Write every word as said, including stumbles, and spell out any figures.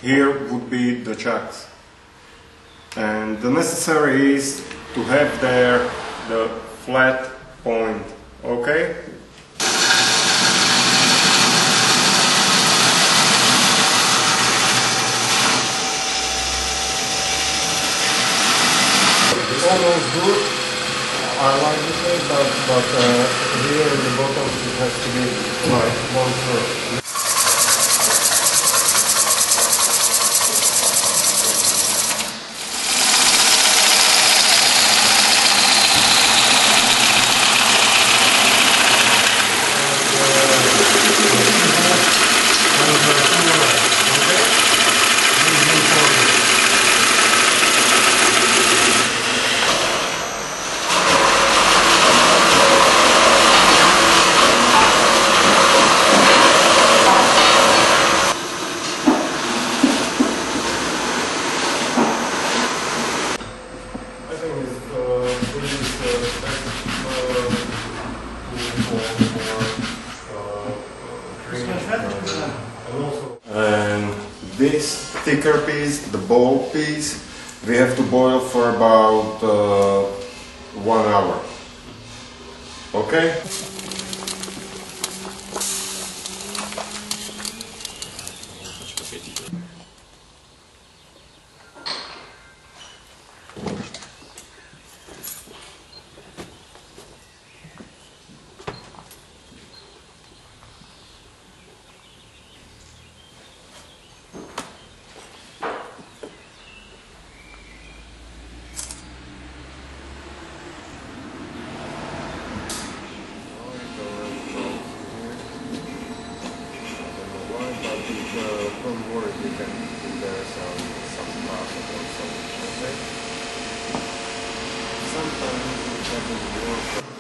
here would be the chucks. And the necessary is to have there the flat point, okay? It's almost good. I like this way, but, but uh, here in the bottom it has to be like one third. And this thicker piece, the ball piece, we have to boil for about uh, one hour. Okay? Don't worry, you can do there some some possible solution, okay? Sometimes it doesn't work.